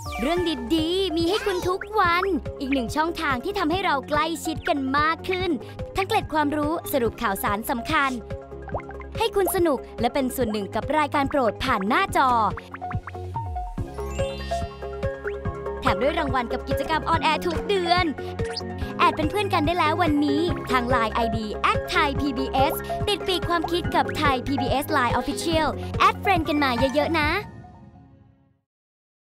เรื่องดีๆมีให้คุณทุกวันอีกหนึ่งช่องทางที่ทำให้เราใกล้ชิดกันมากขึ้นทั้งเกล็ดความรู้สรุปข่าวสารสำคัญให้คุณสนุกและเป็นส่วนหนึ่งกับรายการโปรดผ่านหน้าจอแถมด้วยรางวัลกับกิจกรรมออนแอร์ทุกเดือนแอดเป็นเพื่อนกันได้แล้ววันนี้ทาง LINE ID @ThaiPBS ติดปีกความคิดกับ Thai PBS Line Official แอดเฟรนด์กันมาเยอะๆนะ